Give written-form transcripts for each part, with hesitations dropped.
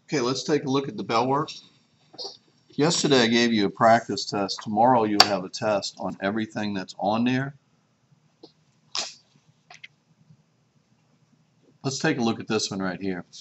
Okay, let's take a look at the bell work. Yesterday I gave you a practice test. Tomorrow you'll have a test on everything that's on there. Let's take a look at this one right here.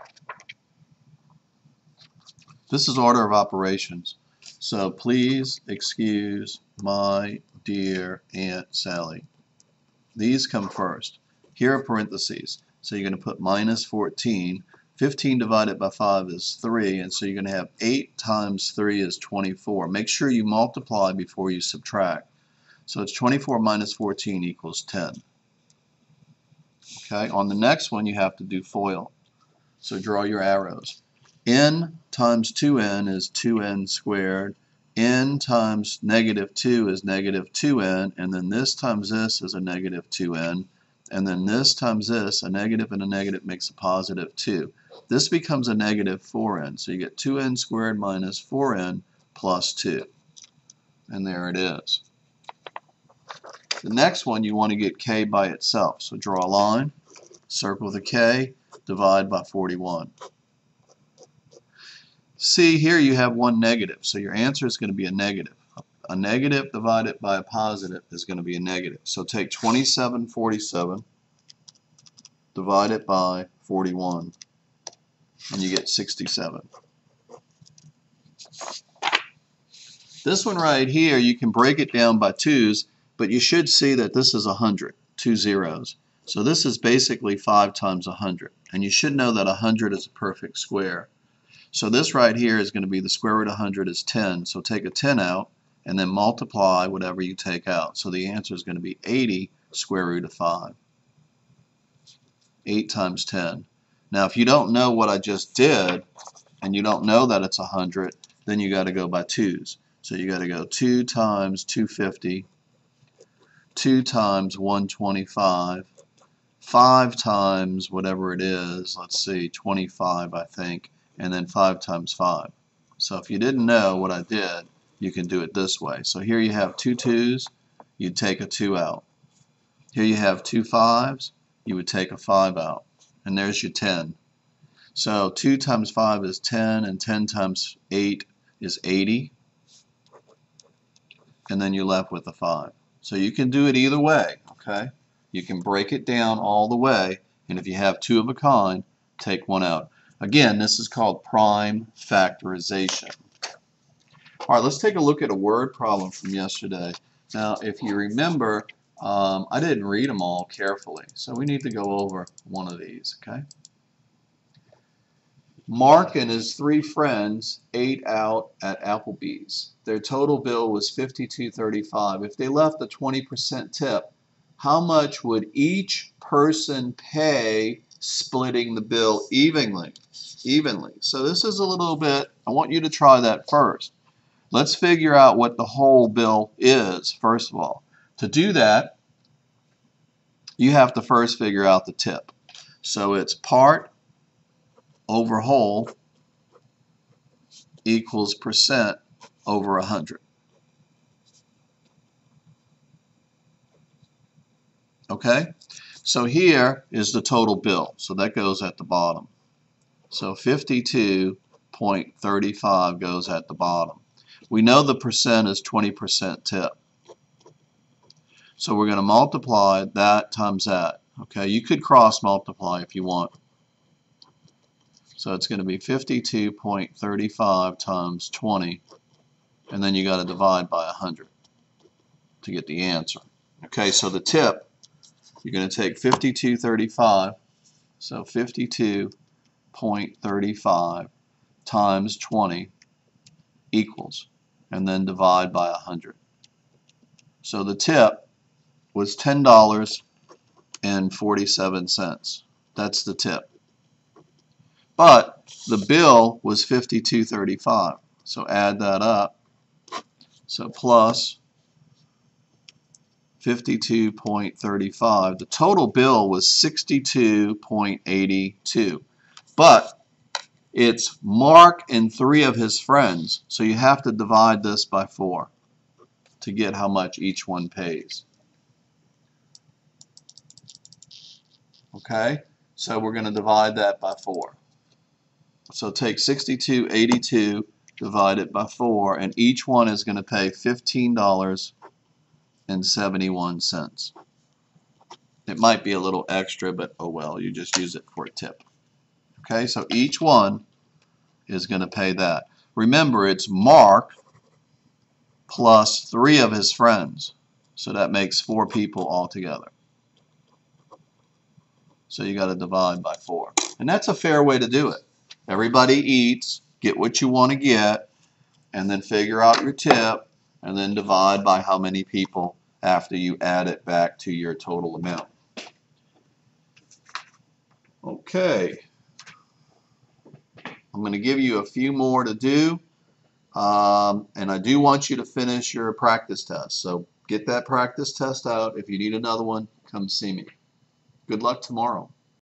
This is order of operations. So please excuse my dear Aunt Sally. These come first. Here are parentheses. So you're going to put minus 14. 15 divided by 5 is 3, and so you're going to have 8 times 3 is 24. Make sure you multiply before you subtract. So it's 24 minus 14 equals 10. Okay, on the next one you have to do FOIL. So draw your arrows. N times 2n is 2n squared. N times negative 2 is negative 2n, and then this times this is a negative 2n, and then this times this, a negative and a negative makes a positive 2. This becomes a negative 4n, so you get 2n squared minus 4n plus 2. And there it is. The next one you want to get k by itself, so draw a line, circle the k, divide by 41. See, here you have one negative, so your answer is going to be a negative. A negative divided by a positive is going to be a negative. So take 2747, divide it by 41, and you get 67. This one right here, you can break it down by twos, but you should see that this is 100, 2 zeros. So this is basically 5 times 100, and you should know that 100 is a perfect square. So this right here is going to be the square root of 100 is 10. So take a 10 out and then multiply whatever you take out. So the answer is going to be 80 square root of 5. 8 times 10. Now if you don't know what I just did and you don't know that it's 100, then you got to go by twos. So you got to go 2 times 250, 2 times 125, 5 times whatever it is, let's see, 25 I think, and then 5 times 5. So if you didn't know what I did, you can do it this way. So here you have 2 2's, you'd take a 2 out. Here you have 2 5's, you would take a 5 out. And there's your 10. So 2 times 5 is 10, and 10 times 8 is 80. And then you're left with a 5. So you can do it either way, okay? You can break it down all the way, and if you have 2 of a kind, take 1 out. Again, this is called prime factorization. All right, let's take a look at a word problem from yesterday. Now, if you remember, I didn't read them all carefully, so we need to go over one of these, okay? Mark and his 3 friends ate out at Applebee's. Their total bill was $52.35. If they left a 20% tip, how much would each person pay splitting the bill evenly? So this is a little bit, I want you to try that first. Let's figure out what the whole bill is, first of all. To do that, you have to first figure out the tip. So it's part over whole equals percent over 100. Okay? So here is the total bill. So that goes at the bottom. So 52.35 goes at the bottom. We know the percent is 20% tip. So we're going to multiply that times that. Okay, you could cross multiply if you want. So it's going to be 52.35 times 20, and then you got to divide by 100 to get the answer. Okay, so the tip, you're going to take 52.35, so 52.35 times 20 equals, and then divide by 100. So the tip was $10.47. That's the tip. But the bill was $52.35. So add that up. So plus 52.35. The total bill was $62.82. But it's Mark and 3 of his friends. So you have to divide this by 4 to get how much each one pays. Okay? So we're going to divide that by 4. So take 62.82, divide it by 4, and each one is going to pay $15.71. It might be a little extra, but oh well, you just use it for a tip. Okay, so each one is going to pay that. Remember, it's Mark plus 3 of his friends. So that makes 4 people altogether. So you got to divide by 4. And that's a fair way to do it. Everybody eats, get what you want to get, and then figure out your tip, and then divide by how many people after you add it back to your total amount. Okay. I'm going to give you a few more to do, and I do want you to finish your practice test. So get that practice test out. If you need another one, come see me. Good luck tomorrow.